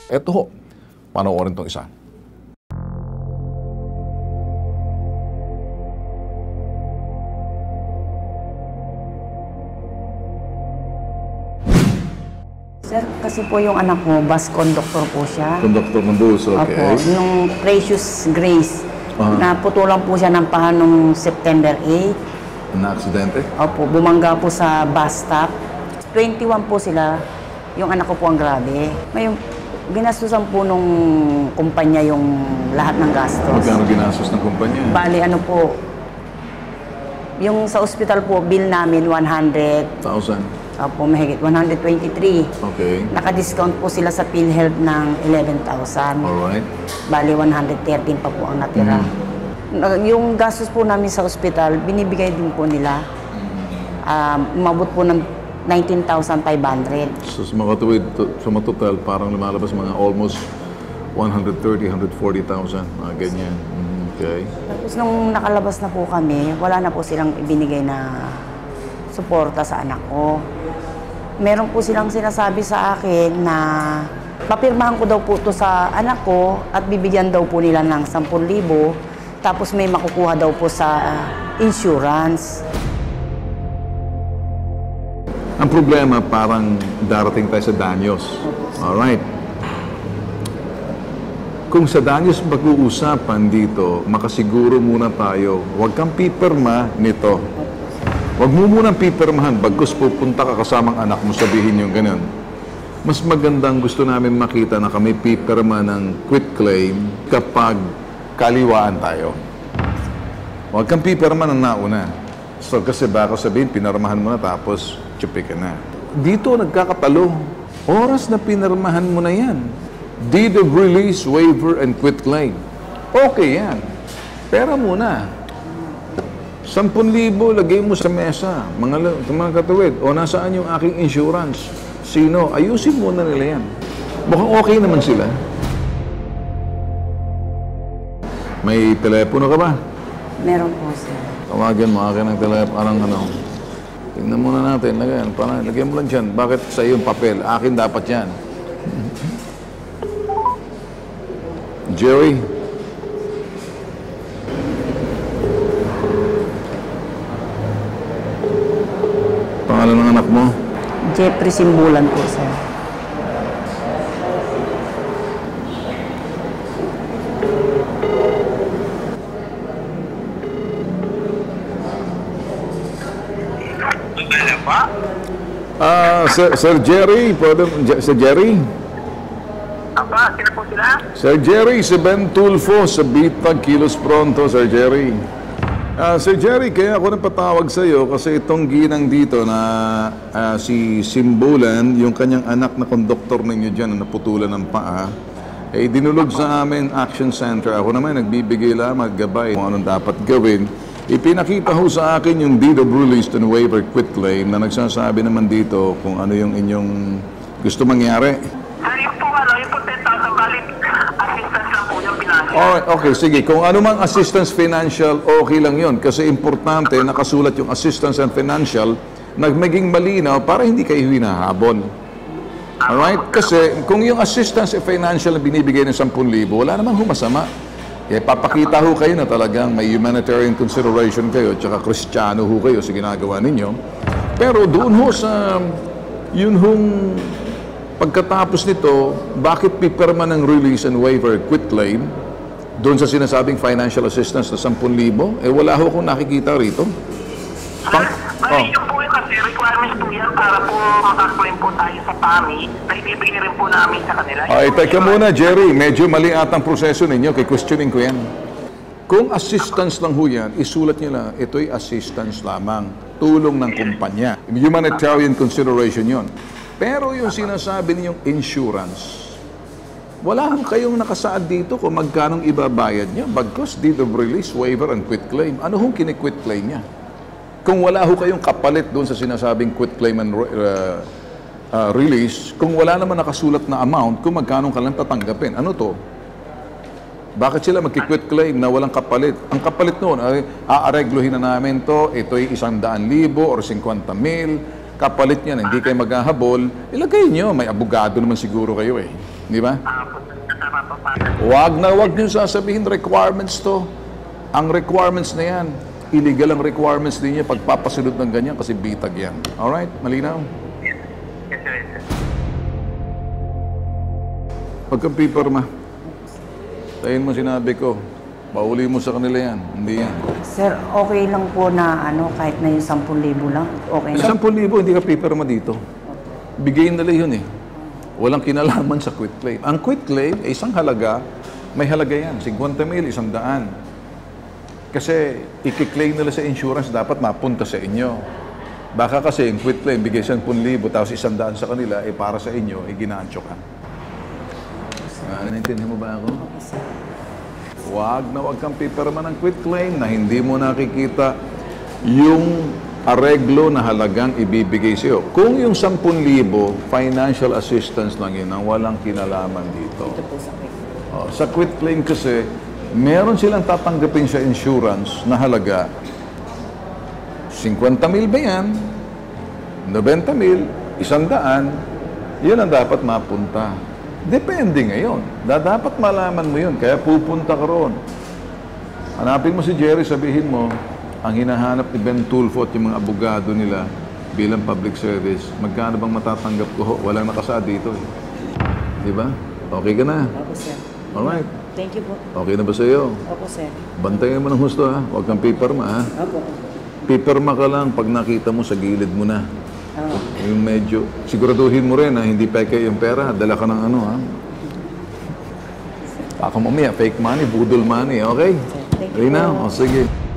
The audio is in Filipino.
Eto ho, panoorin tong isa. Sir, kasi po yung anak ko, bus conductor po siya. Conductor ng bus, okay. Opo, yung Precious Grace, naputulan po siya ng paa noong September 8. Na-aksidente? Opo, bumangga po sa bus stop. 21 po sila, yung anak ko po ang grabe. Ngayon, ginastusan po nung kumpanya yung lahat ng gastos. Magkano ginastos ng kumpanya? Bali, ano po, yung sa ospital po, bill namin 100. 1,000? Opo, mahigit 123. Okay. Naka-discount po sila sa PhilHealth ng 11,000. Alright. Bali, 113 pa po ang natira. Yung gastos po namin sa ospital, binibigay din po nila. Umabot po ng 19,500. So sa mga tuwid, sa mga total, parang lumalabas mga almost 130,000, 140,000, mga ganyan. Okay. Tapos nung nakalabas na po kami, wala na po silang ibinigay na suporta sa anak ko. Meron po silang sinasabi sa akin na papirmahan ko daw po to sa anak ko at bibigyan daw po nila ng 10,000 tapos may makukuha daw po sa insurance. Ang problema, parang darating tayo sa danyos. Alright. Kung sa danyos pag-uusapan dito, makasiguro muna tayo, huwag kang pipirma nito. Huwag mo munang pipirmahan, bagkus pupunta ka kasamang anak mo, sabihin yung ganun. Mas magandang gusto namin makita na kami pipirma ng quit claim kapag kaliwaan tayo. Huwag kang pipirma ng nauna. So kasi baka sabihin, pinirmahan mo na tapos tsupi ka na. Dito nagkakatalo. Oras na pinirmahan mo na yan. Deed of release, waiver, and quit claim. Okay yan. Pera muna. 10,000 lagay mo sa mesa, mga katuwid. O nasaan yung aking insurance? Sino? Ayusin muna nila yan. Mukhang okay naman sila. May telepono ka ba? Meron po sir. Tawagan mo akin ng telepono. Parang ano. Tingnan muna natin. Lagyan mo lang dyan. Bakit sa iyo yung papel? Akin dapat yan. Jerry? Pangalan ng anak mo? Jeffrey Simbulan po sir. Sir Jerry, Sir Jerry? Apa, sino po sila? Sir Jerry, si Ben Tulfo sa Bitag, Kilos Pronto, Sir Jerry. Sir Jerry, kaya ako napatawag sa iyo kasi itong ginang dito na si Simbulan, yung kanyang anak na konduktor ninyo dyan na naputulan ng paa, dinulog sa amin Action Center. Ako naman nagbibigay lamang gabay kung anong dapat gawin. Ipinakita ho sa akin yung deed of release and waiver quit claim na nagsasabi naman dito kung ano yung inyong gusto mangyari. Sir, yung po yung po 10,000 valid assistance lang po yung pinasa. Alright, okay, sige. Kung ano mang assistance financial, okay lang yon. Kasi importante, nakasulat yung assistance and financial na maging malinaw para hindi kayo hinahabol. Alright? Kasi kung yung assistance financial na binibigay ng 10,000, wala namang humasama. Papakita ho kayo na talagang may humanitarian consideration kayo at saka Kristiyano ho kayo sa ginagawa ninyo. Pero doon ho sa yun hong pagkatapos nito, bakit pipirma ng release and waiver quit claim doon sa sinasabing financial assistance na 10,000? Wala ho akong nakikita rito. Yun po yung kasi requirements po yan para po makaklaim po tayo sa PAMI na ibibigay rin po namin sa kanila. Ay, teka muna, Jerry. Medyo mali atang proseso ninyo. Questioning ko yan. Kung assistance lang ho yan, isulat nyo lang, ito'y assistance lamang. Tulong ng kumpanya. Humanitarian consideration yon. Pero yung sinasabi ninyong insurance, wala kayong nakasaad dito kung magkanong ibabayad nyo. Bagkus, deed of release, waiver, and quit claim. Ano hong kini-quit claim niya? Kung wala ho kayong kapalit doon sa sinasabing quit claim and release, kung wala naman nakasulat na amount, kung magkano ka lang tatanggapin. Ano to? Bakit sila magki-quit claim na walang kapalit? Ang kapalit noon ay aareglohin na namin to, ito'y 100,000 or 50,000. Kapalit niyan, hindi kayo maghahabol. Ilagay nyo, may abogado naman siguro kayo eh. Di ba? Tama po pa. Wag niyo sasabihin requirements to. Ang requirements na yan, illegal ang requirements din niya pagpapasunod ng ganyan kasi bitag yan. Alright? Malinaw? Yes, sir. Yes, sir. Huwag kang pipirma. Tayin mo sinabi ko. Pauli mo sa kanila yan. Hindi yan. Sir, okay lang po na kahit na yung 10,000 lang. Okay na. 10,000, hindi ka pipirma dito. Bigay nila yun eh. Walang kinalaman sa quit claim. Ang quit claim ay isang halaga, may halaga yan. 50,000, 100. Kasi i-claim nila sa insurance, dapat mapunta sa inyo. Baka kasi yung quit claim, bigay 10,000, tapos 100 sa kanila, para sa inyo, ginaancho ka. Naintindihan mo ba ako? Wag kang pipirma ng quit claim na hindi mo nakikita yung areglo na halagang ibibigay sa'yo. Kung yung 10,000, financial assistance lang yun, ang walang kinalaman dito. Ito po sa quit. Sa quit claim kasi, meron silang tatanggapin sa insurance na halaga 50,000 ba yan? 90,000, 100, yun ang dapat mapunta. Depende ngayon. Dapat malaman mo yun, kaya pupunta ka roon. Hanapin mo si Jerry, sabihin mo, ang hinahanap ni Ben Tulfo at yung mga abogado nila bilang public service, magkano bang matatanggap ko? Walang nakasaad dito eh. Di ba? Okay ka na? Opo, sir. Alright. Thank you po. Okay na ba sa'yo? Opo, sir. Bantayan mo ng husto ha. Huwag kang pipirma ha. Opo. Pipirma ka lang pag nakita mo sa gilid mo na. Oo. Yung medyo, siguraduhin mo rin ha, hindi peke yung pera, dala ka ng ano ha. Baka mamaya, fake money, budol money, okay? Thank you Ready na? po. O sige.